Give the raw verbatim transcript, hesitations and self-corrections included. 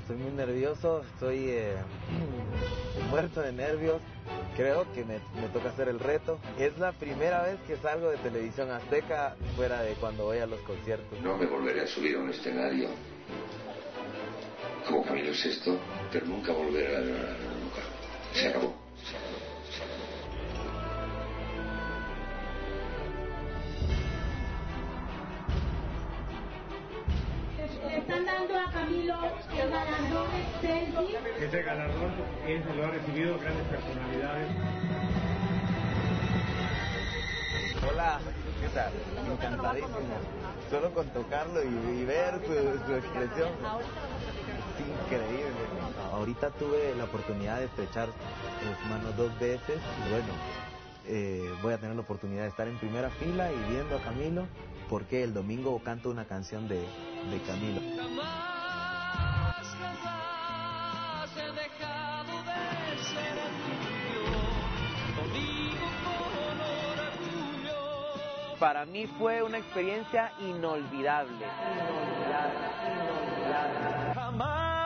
estoy muy nervioso, estoy eh, muerto de nervios. Creo que me, me toca hacer el reto. Es la primera vez que salgo de Televisión Azteca fuera de cuando voy a los conciertos. No me volveré a subir a un escenario como Camilo sexto, pero nunca volveré a la nunca. Se acabó. Le están dando a Camilo el galardón Excelsior. Este galardón es, lo han recibido grandes personalidades. Hola, ¿qué tal? Encantadísimo. Solo con tocarlo y, y ver su, su expresión. Es increíble. Ahorita tuve la oportunidad de estrechar sus manos dos veces. Y bueno, eh, voy a tener la oportunidad de estar en primera fila y viendo a Camilo, porque el domingo canto una canción de, de Camilo. Jamás, jamás he dejado de ser el tuyo. Lo digo con orgullo. Para mí fue una experiencia inolvidable. Inolvidable, inolvidable. Jamás.